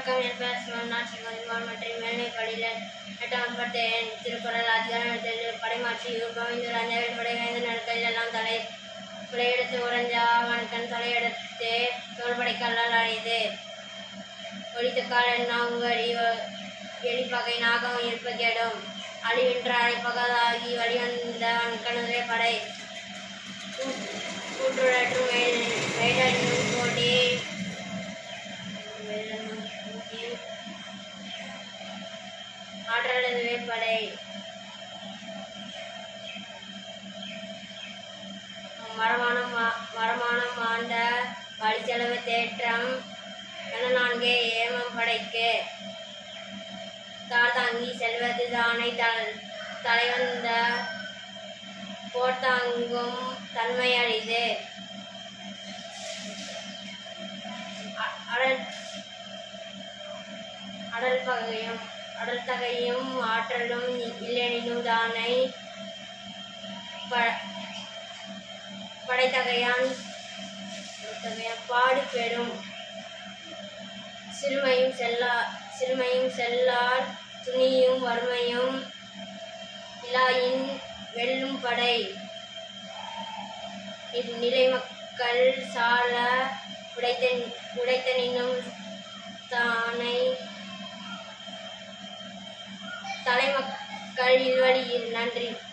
வணக்கம். என் பெயர் சிவநாத் சிவகுமார் மற்றும் மேல்நிலைப்பள்ளியில் 8ஆம் படித்தேன். திருக்குறள் அதிகாரம் படைமாற்றி பவிந்துள்ள அந்த படைவேந்த நாட்களில் எல்லாம் தலையெடுத்து உறைஞ்சா வணக்கன் தலையெடுத்து தோல்படை கல்லால் அழைது ஒழித்துக்கால் என்ன உங்கடி எலிப்பகை நாகம் இருப்ப கேடும் அழிவின்ற அழைப்பகதாகி வழிவந்த வன்கணுதே படை கூற்றுழற்றும் வேடனும் கோடி ஆற்றலது வேப்படை மரமானம் ஆண்ட வழிச்செலவு தேற்றம் என நான்கே ஏமம் படைக்கு தாழ்தாங்கி செல்வது தானை தலைவந்த போர்த்தாங்கும் தன்மை அழிது அடல் தகையும் ஆற்றலும் இல்லெனினும் தானை படைத்தகையான் பாடு பெறும் சிறுமையும் செல்லார் துணியும் வறுமையும் இலாயின் வெல்லும் படை இந்நிலை மக்கள் சால உடைத்தனினும் தானை தலைமக்கள் இல்வழியில். நன்றி.